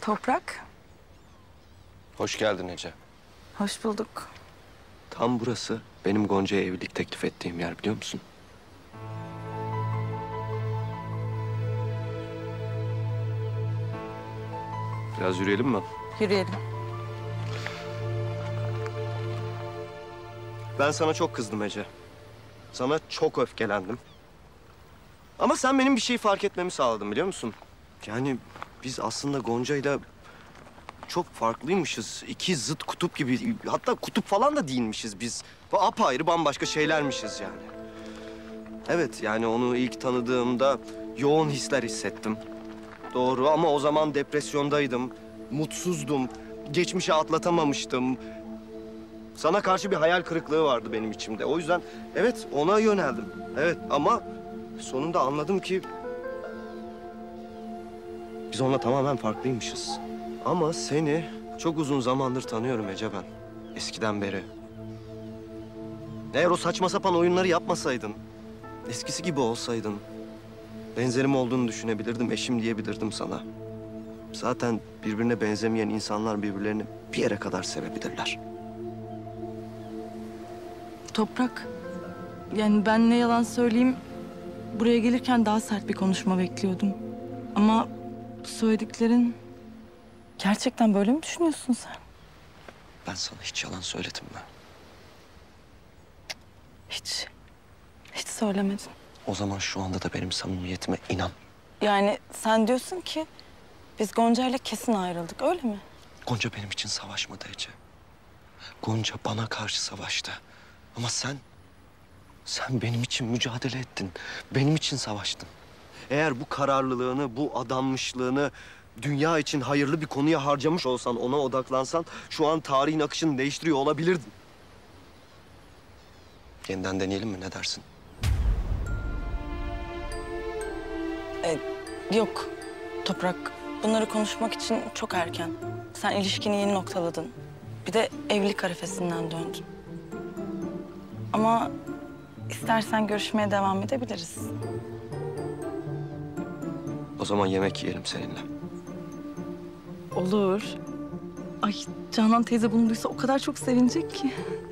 Toprak, Hoş geldin Ece. hoş bulduk. Tam burası benim Gonca'ya evlilik teklif ettiğim yer, biliyor musun? Biraz yürüyelim mi? Yürüyelim. Ben sana çok kızdım Ece. Sana çok öfkelendim. Ama sen benim bir şeyi fark etmemi sağladın, biliyor musun? Yani biz aslında Gonca'yla çok farklıymışız. İki zıt kutup gibi. Hatta kutup falan da değilmişiz biz. Apayrı bambaşka şeylermişiz yani. Evet, yani onu ilk tanıdığımda yoğun hisler hissettim. Doğru, ama o zaman depresyondaydım. Mutsuzdum. Geçmişi atlatamamıştım. Sana karşı bir hayal kırıklığı vardı benim içimde. O yüzden evet, ona yöneldim. Evet, ama sonunda anladım ki biz onunla tamamen farklıymışız. Ama seni çok uzun zamandır tanıyorum Ece ben. Eskiden beri. Eğer o saçma sapan oyunları yapmasaydın, eskisi gibi olsaydın, benzerim olduğunu düşünebilirdim, eşim diyebilirdim sana. Zaten birbirine benzemeyen insanlar birbirlerini bir yere kadar sevebilirler. Toprak, yani ben ne yalan söyleyeyim, buraya gelirken daha sert bir konuşma bekliyordum. Ama bu söylediklerin... Gerçekten böyle mi düşünüyorsun sen? Ben sana hiç yalan söyledim mi? Hiç söylemedin. O zaman şu anda da benim samimiyetime inan. Yani sen diyorsun ki biz Gonca'yla kesin ayrıldık, öyle mi? Gonca benim için savaşmadı Ece. Gonca bana karşı savaştı. Ama sen benim için mücadele ettin. Benim için savaştın. Eğer bu kararlılığını, bu adanmışlığını dünya için hayırlı bir konuya harcamış olsan, ona odaklansan şu an tarihin akışını değiştiriyor olabilirdin. Yeniden deneyelim mi? Ne dersin? Yok Toprak, bunları konuşmak için çok erken. Sen ilişkini yeni noktaladın. Bir de evlilik arifesinden döndün. Ama istersen görüşmeye devam edebiliriz. O zaman yemek yiyelim seninle. Olur. Ay Canan teyze bunu duysa o kadar çok sevinecek ki.